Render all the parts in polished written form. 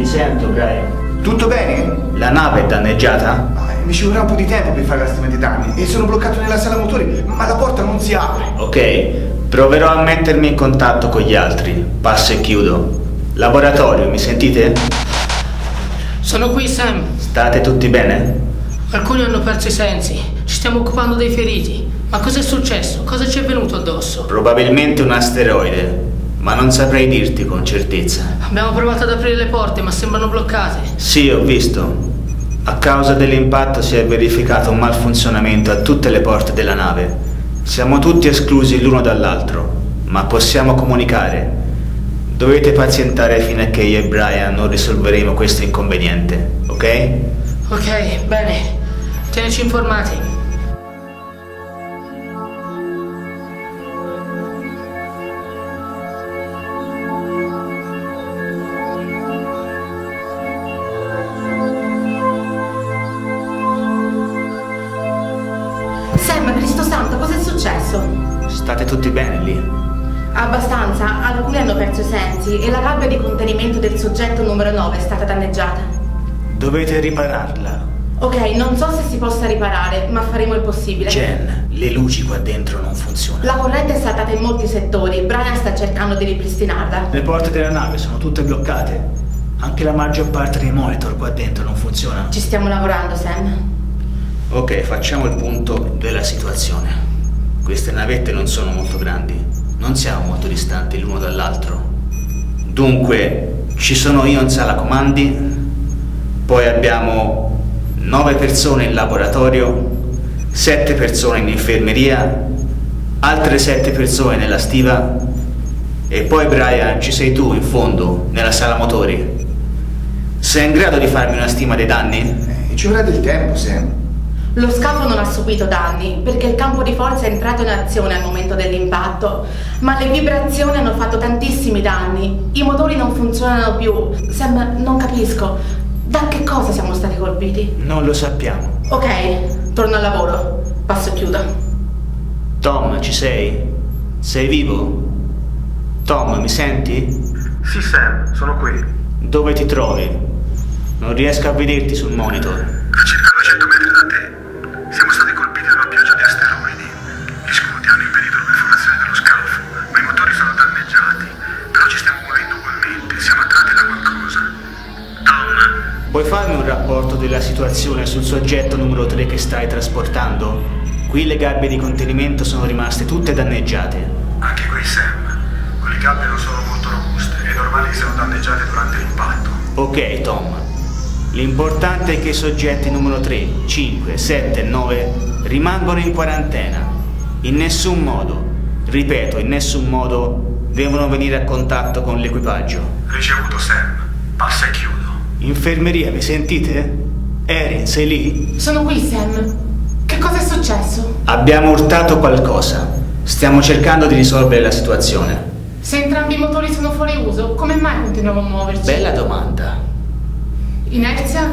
sento, Brian. Tutto bene? La nave è danneggiata? Mi ci vorrà un po' di tempo per fare la stima dei danni e sono bloccato nella sala motori, ma la porta non si apre. Ok, proverò a mettermi in contatto con gli altri. Passo e chiudo. Laboratorio, mi sentite? Sono qui, Sam. State tutti bene? Alcuni hanno perso i sensi. Ci stiamo occupando dei feriti. Ma cos'è successo? Cosa ci è venuto addosso? Probabilmente un asteroide, ma non saprei dirti con certezza. Abbiamo provato ad aprire le porte, ma sembrano bloccate. Sì, ho visto. A causa dell'impatto si è verificato un malfunzionamento a tutte le porte della nave. Siamo tutti esclusi l'uno dall'altro, ma possiamo comunicare. Dovete pazientare fino a che io e Brian non risolveremo questo inconveniente, ok? Ok, bene. Tienici informati. Sam, Cristo Santo, cosa è successo? State tutti bene lì? Abbastanza, alcuni hanno perso i sensi e la gabbia di contenimento del soggetto numero 9 è stata danneggiata. Dovete ripararla. Ok, non so se si possa riparare, ma faremo il possibile. Jen, le luci qua dentro non funzionano. La corrente è saltata in molti settori, Brian sta cercando di ripristinarla. Le porte della nave sono tutte bloccate. Anche la maggior parte dei monitor qua dentro non funziona. Ci stiamo lavorando, Sam. Ok, facciamo il punto della situazione. Queste navette non sono molto grandi, non siamo molto distanti l'uno dall'altro. Dunque, ci sono io in sala comandi, poi abbiamo 9 persone in laboratorio, 7 persone in infermeria, altre 7 persone nella stiva e poi Brian ci sei tu in fondo, nella sala motori. Sei in grado di farmi una stima dei danni? Ci vorrà del tempo, Sam. Lo scafo non ha subito danni perché il campo di forza è entrato in azione al momento dell'impatto, ma le vibrazioni hanno fatto tantissimi danni. I motori non funzionano più. Sam, non capisco. Da che cosa siamo stati colpiti? Non lo sappiamo. Ok, torno al lavoro. Passo e chiudo. Tom, ci sei? Sei vivo? Tom, mi senti? Sì, Sam, sono qui. Dove ti trovi? Non riesco a vederti sul monitor. A circa 200 metri da te. Siamo stati colpiti da una pioggia di asteroidi. Gli scuti hanno impedito la perforazione dello scafo, ma i motori sono danneggiati. Però ci stiamo muovendo ugualmente, siamo attratti da qualcosa. Tom? Puoi farmi un rapporto della situazione sul soggetto numero 3 che stai trasportando? Qui le gabbie di contenimento sono rimaste tutte danneggiate. Anche qui, Sam. Quelle gabbie non sono molto robuste. È normale che siano danneggiate durante l'impatto. Ok, Tom. L'importante è che i soggetti numero 3, 5, 7 e 9 rimangono in quarantena. In nessun modo, ripeto, in nessun modo devono venire a contatto con l'equipaggio. Ricevuto, Sam. Passa e chiudo. Infermeria, mi sentite? Erin, sei lì? Sono qui, Sam. Che cosa è successo? Abbiamo urtato qualcosa. Stiamo cercando di risolvere la situazione. Se entrambi i motori sono fuori uso, come mai continuiamo a muoverci? Bella domanda. Inerzia?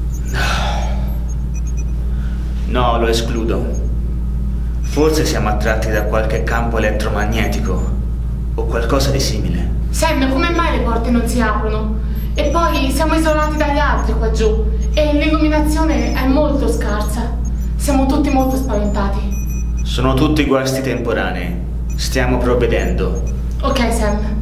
No, lo escludo. Forse siamo attratti da qualche campo elettromagnetico o qualcosa di simile. Sam, come mai le porte non si aprono? E poi siamo isolati dagli altri qua giù e l'illuminazione è molto scarsa. Siamo tutti molto spaventati. Sono tutti guasti temporanei. Stiamo provvedendo. Ok, Sam.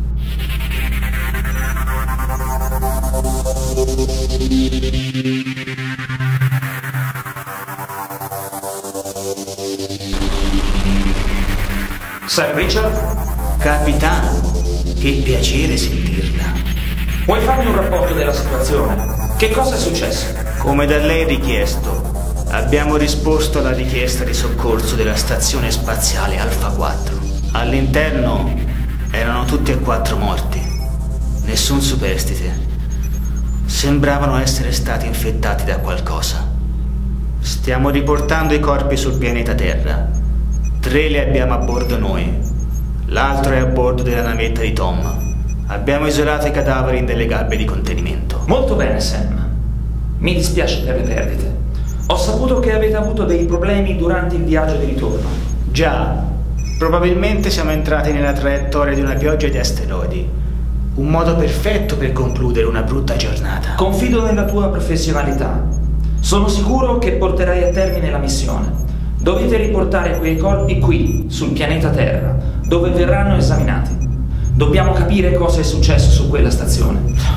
Sir Richard? Capitano, che piacere sentirla. Vuoi farmi un rapporto della situazione? Che cosa è successo? Come da lei richiesto, abbiamo risposto alla richiesta di soccorso della stazione spaziale Alpha 4. All'interno erano tutti e 4 morti. Nessun superstite. Sembravano essere stati infettati da qualcosa. Stiamo riportando i corpi sul pianeta Terra. 3 li abbiamo a bordo noi. L'altro è a bordo della navetta di Tom. Abbiamo isolato i cadaveri in delle gabbie di contenimento. Molto bene, Sam. Mi dispiace per le perdite. Ho saputo che avete avuto dei problemi durante il viaggio di ritorno. Già, probabilmente siamo entrati nella traiettoria di una pioggia di asteroidi. Un modo perfetto per concludere una brutta giornata. Confido nella tua professionalità. Sono sicuro che porterai a termine la missione. Dovete riportare quei corpi qui, sul pianeta Terra, dove verranno esaminati. Dobbiamo capire cosa è successo su quella stazione.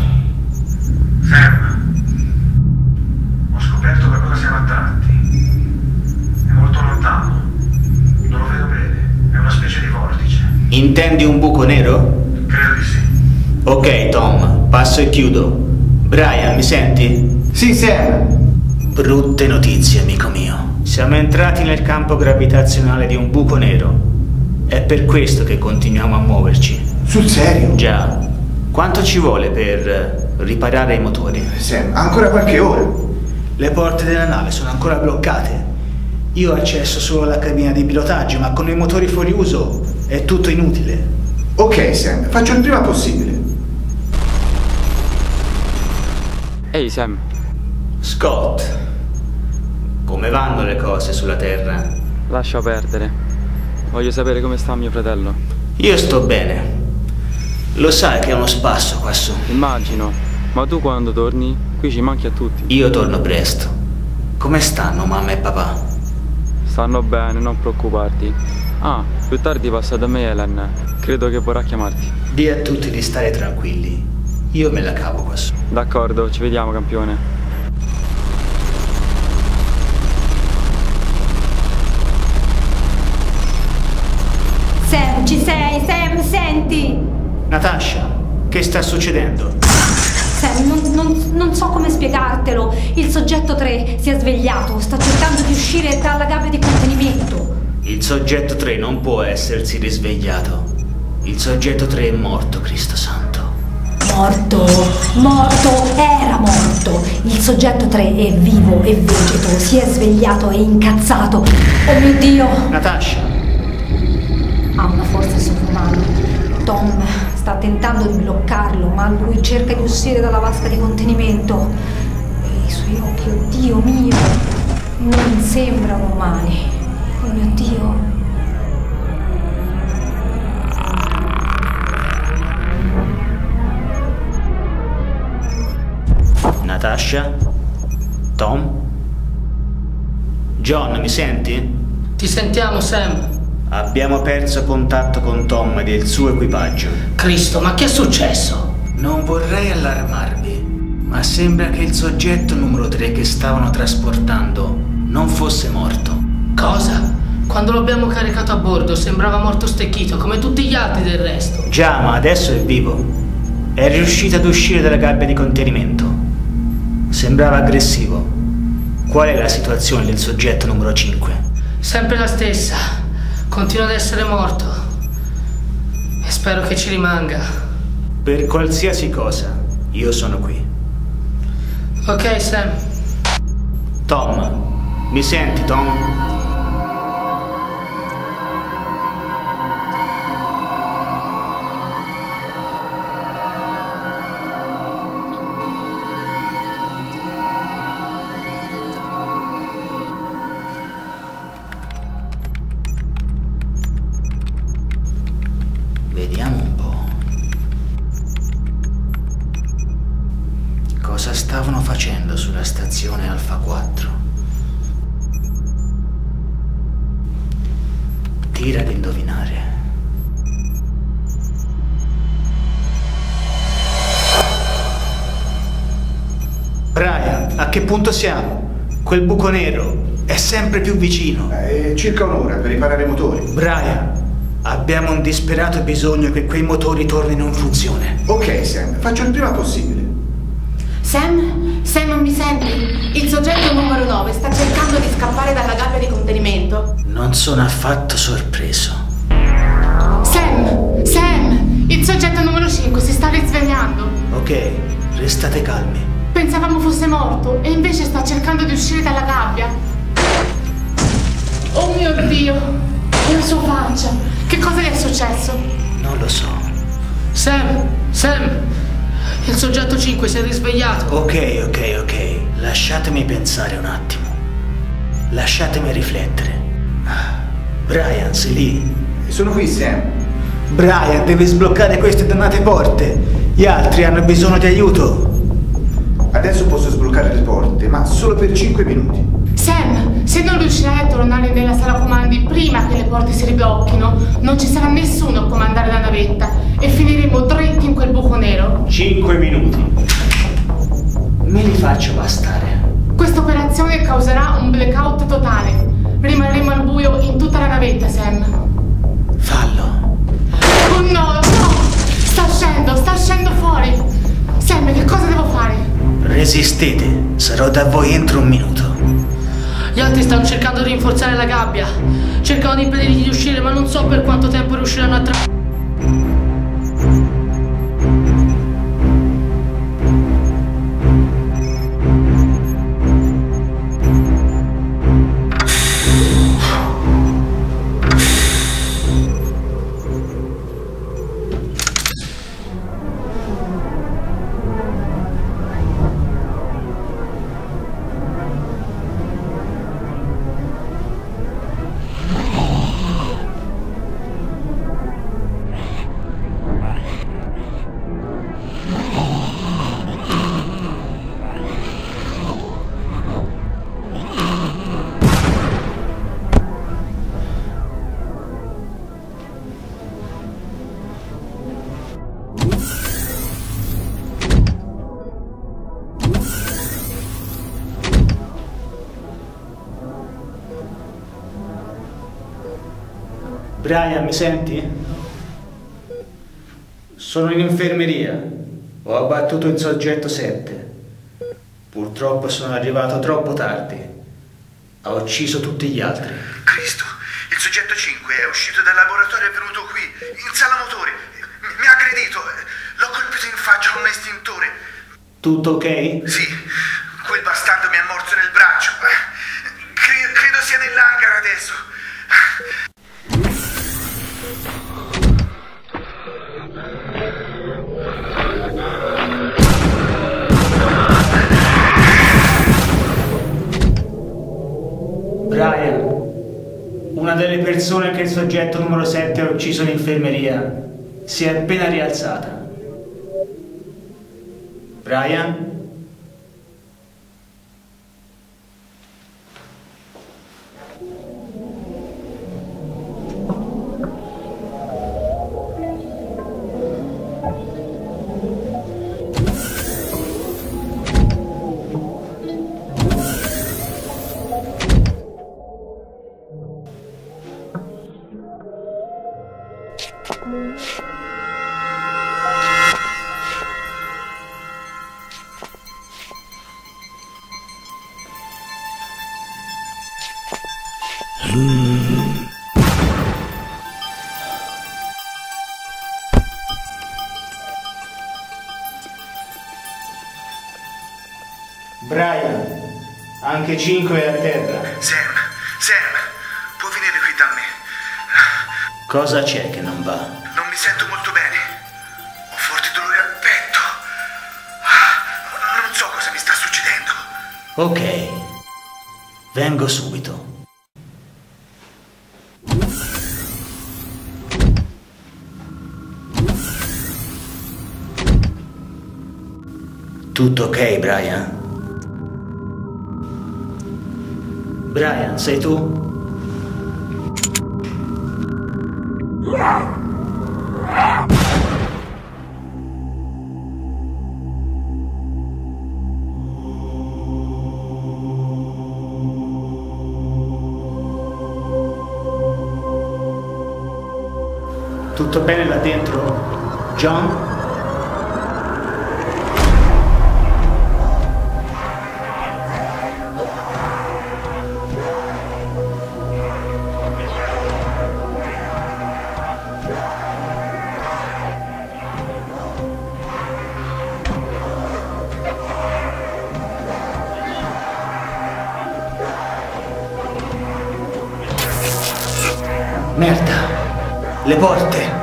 Sam, ho scoperto da cosa siamo attratti. È molto lontano. Non lo vedo bene. È una specie di vortice. Intendi un buco nero? Credo di sì. Ok, Tom, passo e chiudo. Brian, mi senti? Sì, Sam. Brutte notizie, amico mio. Siamo entrati nel campo gravitazionale di un buco nero. È per questo che continuiamo a muoverci. Sul serio? Già. Quanto ci vuole per riparare i motori? Sam, ancora qualche ora. Le porte della nave sono ancora bloccate. Io ho accesso solo alla cabina di pilotaggio, ma con i motori fuori uso è tutto inutile. Ok, Sam, faccio il prima possibile. Ehi, Sam. Scott, come vanno le cose sulla Terra? Lascia perdere. Voglio sapere come sta mio fratello. Io sto bene. Lo sai che è uno spasso quassù. Immagino. Ma tu quando torni? Qui ci manchi a tutti. Io torno presto. Come stanno mamma e papà? Stanno bene, non preoccuparti. Ah, più tardi passa da me Helen. Credo che vorrà chiamarti. Dì a tutti di stare tranquilli. Io me la cavo quassù. D'accordo, ci vediamo, campione. Sam, ci sei? Sam, senti? Natasha, che sta succedendo? Sam, non so come spiegartelo. Il soggetto 3 si è svegliato, sta cercando di uscire dalla gabbia di contenimento. Il soggetto 3 non può essersi risvegliato. Il soggetto 3 è morto, Cristo santo. Era morto. Il soggetto 3 è vivo e vegeto, si è svegliato e incazzato. Oh mio Dio! Natasha! Ha una forza sovrumana. Tom sta tentando di bloccarlo, ma lui cerca di uscire dalla vasca di contenimento. E i suoi occhi, oh Dio mio, non sembrano umani. Oh mio Dio. Natasha? Tom? John, mi senti? Ti sentiamo, Sam. Abbiamo perso contatto con Tom ed il suo equipaggio. Cristo, ma che è successo? Non vorrei allarmarvi, ma sembra che il soggetto numero 3 che stavano trasportando non fosse morto. Cosa? Quando l'abbiamo caricato a bordo sembrava morto stecchito, come tutti gli altri del resto. Già, ma adesso è vivo. È riuscito ad uscire dalla gabbia di contenimento. Sembrava aggressivo. Qual è la situazione del soggetto numero 5? Sempre la stessa. Continua ad essere morto. E spero che ci rimanga. Per qualsiasi cosa, io sono qui. Ok, Sam. Tom, mi senti, Tom? Vediamo un po'. Cosa stavano facendo sulla stazione Alfa 4? Tira ad indovinare. Brian, a che punto siamo? Quel buco nero è sempre più vicino. Circa un'ora per riparare i motori. Brian, abbiamo un disperato bisogno che quei motori tornino in funzione. Ok, Sam, faccio il prima possibile. Sam, non mi senti? Il soggetto numero 9 sta cercando di scappare dalla gabbia di contenimento. Non sono affatto sorpreso. Sam, il soggetto numero 5 si sta risvegliando. Ok, restate calmi. Pensavamo fosse morto e invece sta cercando di uscire dalla gabbia. Oh mio Dio, la sua faccia. Che cosa gli è successo? Non lo so. Sam, il soggetto 5 si è risvegliato. Ok. Lasciatemi pensare un attimo. Lasciatemi riflettere. Brian, sei lì? Sono qui, Sam. Brian, devi sbloccare queste dannate porte. Gli altri hanno bisogno di aiuto. Adesso posso sbloccare le porte, ma solo per 5 minuti. Sam, se non riuscirai a tornare nella sala comandi prima che le porte si riblocchino, non ci sarà nessuno a comandare la navetta e finiremo dritti in quel buco nero. 5 minuti. Me li faccio bastare. Questa operazione causerà un blackout totale. Rimarremo al buio in tutta la navetta, Sam. Fallo. Oh no, no! Sta uscendo fuori! Sam, che cosa devo fare? Resistete, sarò da voi entro 1 minuto. Gli altri stanno cercando di rinforzare la gabbia. Cercano di impedirgli di uscire, ma non so per quanto tempo riusciranno a Brian, mi senti? Sono in infermeria. Ho abbattuto il soggetto 7. Purtroppo sono arrivato troppo tardi. Ha ucciso tutti gli altri. Cristo, il soggetto 5 è uscito dal laboratorio e è venuto qui, in sala motori. Mi ha aggredito. L'ho colpito in faccia con un estintore. Tutto ok? Sì, quel bastardo mi ha morso nel braccio. Credo sia nell'hangar adesso. Brian, una delle persone che il soggetto numero 7 ha ucciso in infermeria si è appena rialzata. Brian? Brian, anche 5 è a terra. Sam, puoi venire qui da me. Cosa c'è che non va? Non mi sento molto bene. Ho forti dolori al petto. Non so cosa mi sta succedendo. Ok, vengo subito. Tutto ok, Brian? Brian, sei tu? Tutto bene là dentro, John? Merda, le porte.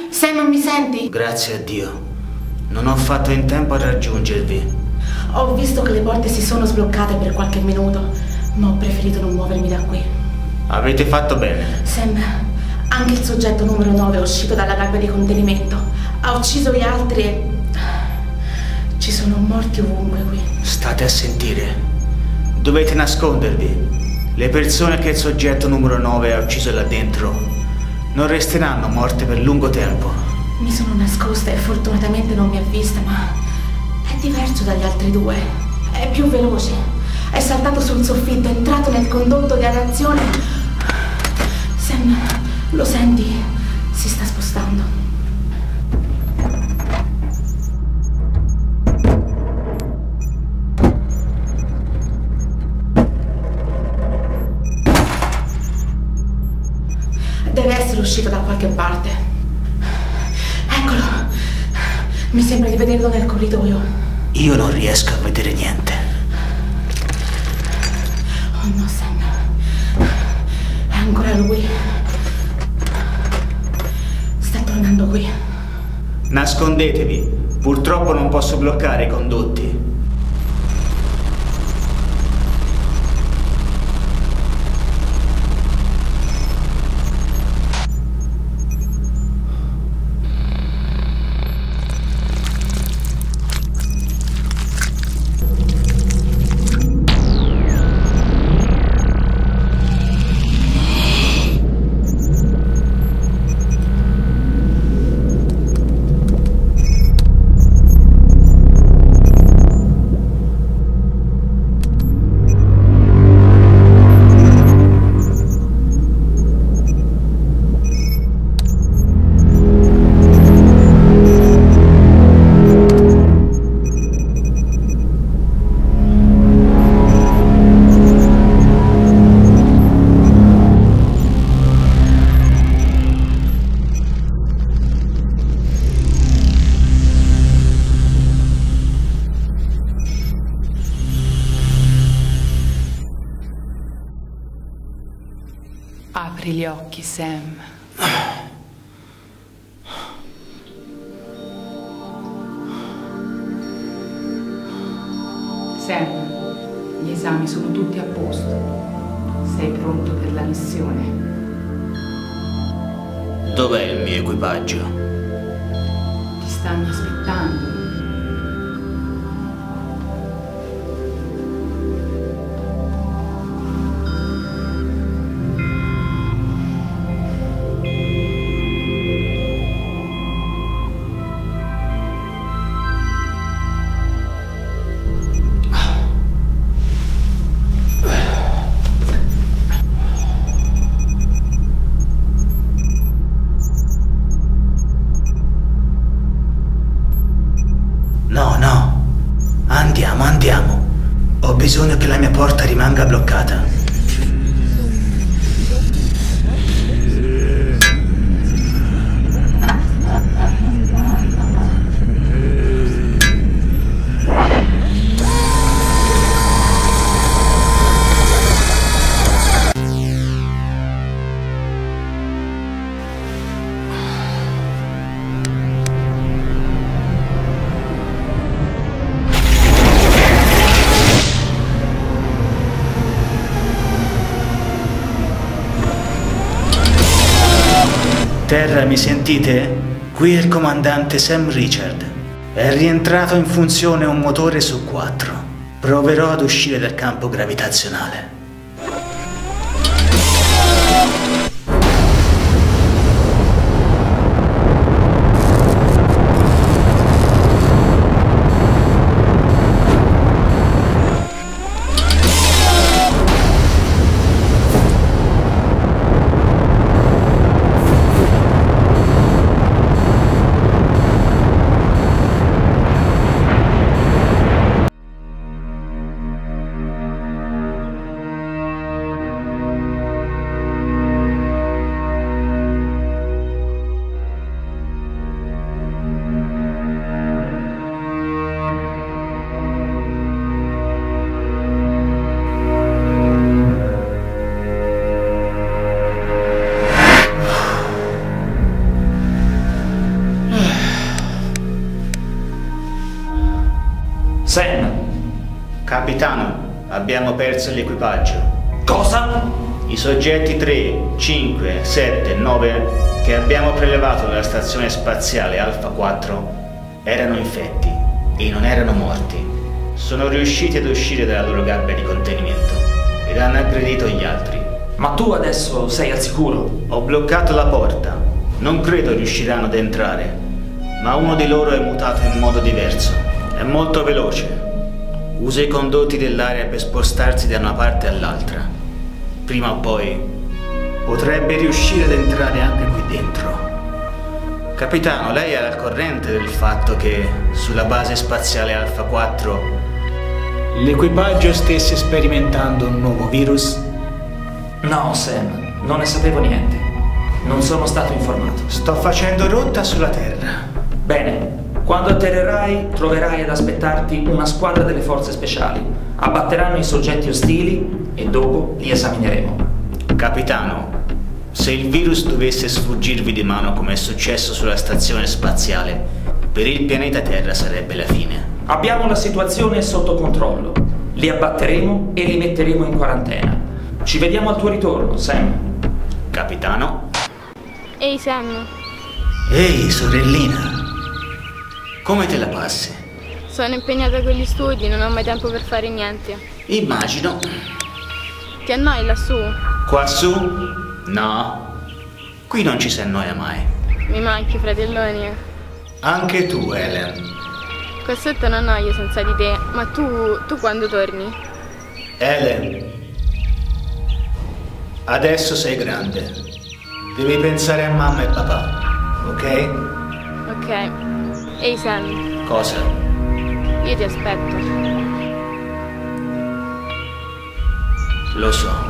Sam, mi senti? Grazie a Dio. Non ho fatto in tempo a raggiungervi. Ho visto che le porte si sono sbloccate per qualche minuto, ma ho preferito non muovermi da qui. Avete fatto bene. Sam, anche il soggetto numero 9 è uscito dalla gabbia di contenimento. Ha ucciso gli altri e... ci sono morti ovunque qui. State a sentire. Dovete nascondervi. Le persone che il soggetto numero 9 ha ucciso là dentro non resteranno morte per lungo tempo. Mi sono nascosta e fortunatamente non mi ha vista, ma è diverso dagli altri due. È più veloce. È saltato sul soffitto, è entrato nel condotto di aerazione. Sam, lo senti? Si sta spostando. Deve essere uscito da qualche parte. Eccolo. Mi sembra di vederlo nel corridoio. Io non riesco a vedere niente. Oh no, Sam. È ancora lui. Sta tornando qui. Nascondetevi. Purtroppo non posso bloccare i condotti. Apri gli occhi, Sam. Sam, gli esami sono tutti a posto. Sei pronto per la missione? Dov'è il mio equipaggio? Ti stanno aspettando. Andiamo. Ho bisogno che la mia porta rimanga bloccata. Terra, mi sentite? Qui è il comandante Sam Richard. È rientrato in funzione un motore su 4. Proverò ad uscire dal campo gravitazionale. Sam! Capitano, abbiamo perso l'equipaggio. Cosa? I soggetti 3, 5, 7 e 9 che abbiamo prelevato dalla stazione spaziale Alpha 4 erano infetti e non erano morti. Sono riusciti ad uscire dalla loro gabbia di contenimento ed hanno aggredito gli altri. Ma tu adesso sei al sicuro? Ho bloccato la porta. Non credo riusciranno ad entrare, ma uno di loro è mutato in modo diverso. È molto veloce. Usa i condotti dell'aria per spostarsi da una parte all'altra. Prima o poi potrebbe riuscire ad entrare anche qui dentro. Capitano, lei è al corrente del fatto che sulla base spaziale Alpha 4 l'equipaggio stesse sperimentando un nuovo virus? No, Sam, non ne sapevo niente. Non sono stato informato. Sto facendo rotta sulla Terra. Bene, quando atterrerai troverai ad aspettarti una squadra delle forze speciali. Abbatteranno i soggetti ostili e dopo li esamineremo. Capitano, se il virus dovesse sfuggirvi di mano come è successo sulla stazione spaziale, per il pianeta Terra sarebbe la fine. Abbiamo la situazione sotto controllo. Li abbatteremo e li metteremo in quarantena. Ci vediamo al tuo ritorno, Sam. Capitano? Ehi, Sam. Ehi, sorellina. Come te la passi? Sono impegnata con gli studi, non ho mai tempo per fare niente. Immagino. Ti annoi lassù? Quassù? No. Qui non ci si annoia mai. Mi manchi, fratelloni. Anche tu, Helen. Qua sotto non annoio senza di te, ma tu quando torni? Helen, adesso sei grande. Devi pensare a mamma e papà, ok? Ok. Ehi, Sam. Cosa? Io ti aspetto. Lo so.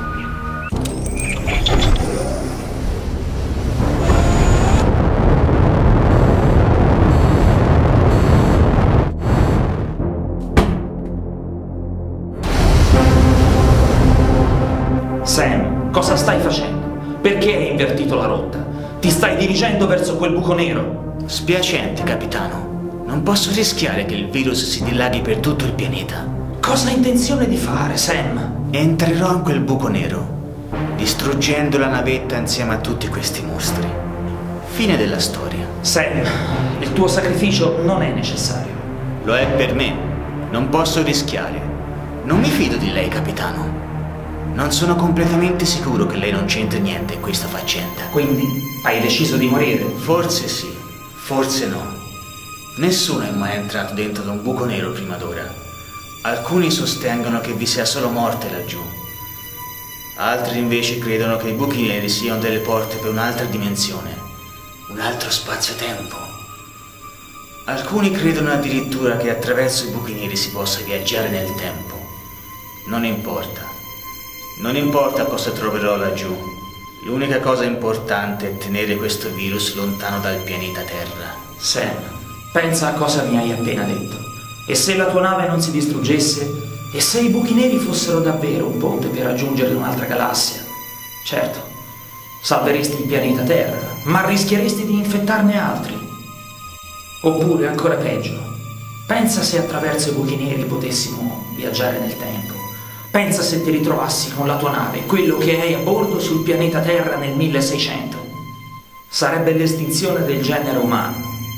Sam, cosa stai facendo? Perché hai invertito la rotta? Ti stai dirigendo verso quel buco nero? Spiacente, capitano. Non posso rischiare che il virus si dilaghi per tutto il pianeta. Cosa hai intenzione di fare, Sam? Entrerò in quel buco nero, distruggendo la navetta insieme a tutti questi mostri. Fine della storia. Sam, il tuo sacrificio non è necessario. Lo è per me. Non posso rischiare. Non mi fido di lei, capitano. Non sono completamente sicuro che lei non c'entri niente in questa faccenda. Quindi hai deciso di morire? Forse sì, forse no. Nessuno è mai entrato dentro da un buco nero prima d'ora. Alcuni sostengono che vi sia solo morte laggiù. Altri invece credono che i buchi neri siano delle porte per un'altra dimensione, un altro spazio-tempo. Alcuni credono addirittura che attraverso i buchi neri si possa viaggiare nel tempo. Non importa. Non importa cosa troverò laggiù. L'unica cosa importante è tenere questo virus lontano dal pianeta Terra. Sam, pensa a cosa mi hai appena detto. E se la tua nave non si distruggesse? E se i buchi neri fossero davvero un ponte per raggiungere un'altra galassia? Certo, salveresti il pianeta Terra, ma rischieresti di infettarne altri. Oppure, ancora peggio, pensa se attraverso i buchi neri potessimo viaggiare nel tempo. Pensa se ti ritrovassi con la tua nave, quello che hai a bordo sul pianeta Terra nel 1600. Sarebbe l'estinzione del genere umano.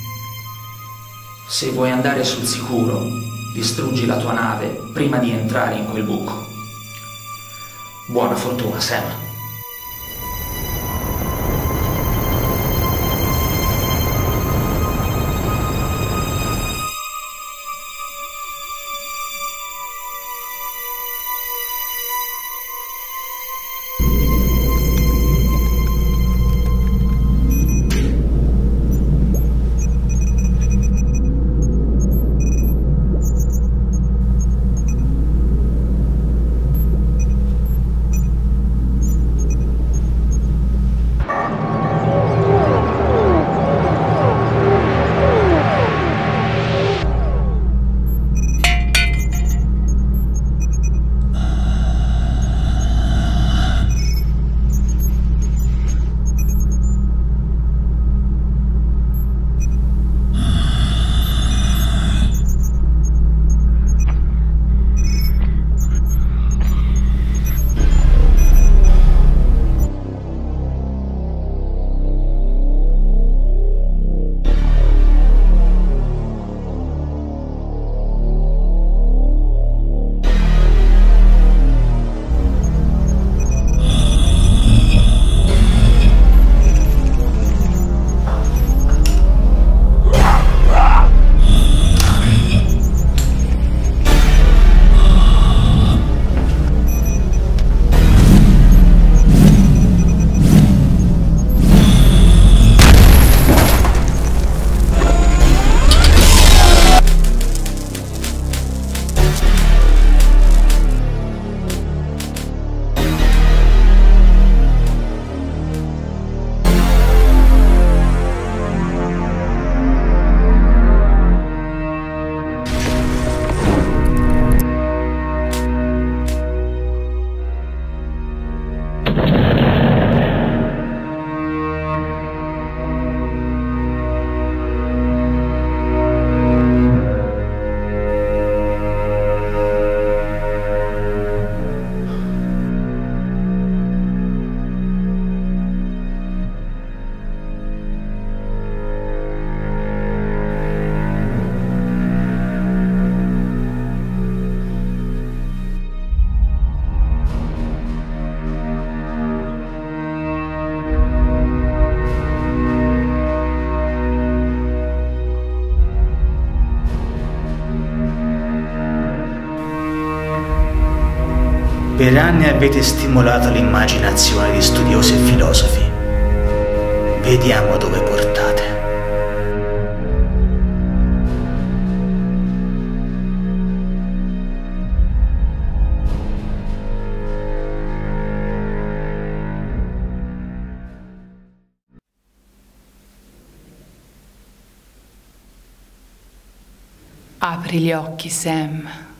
Se vuoi andare sul sicuro, distruggi la tua nave prima di entrare in quel buco. Buona fortuna, Sam. Per anni avete stimolato l'immaginazione di studiosi e filosofi. Vediamo dove portate. Apri gli occhi, Sam.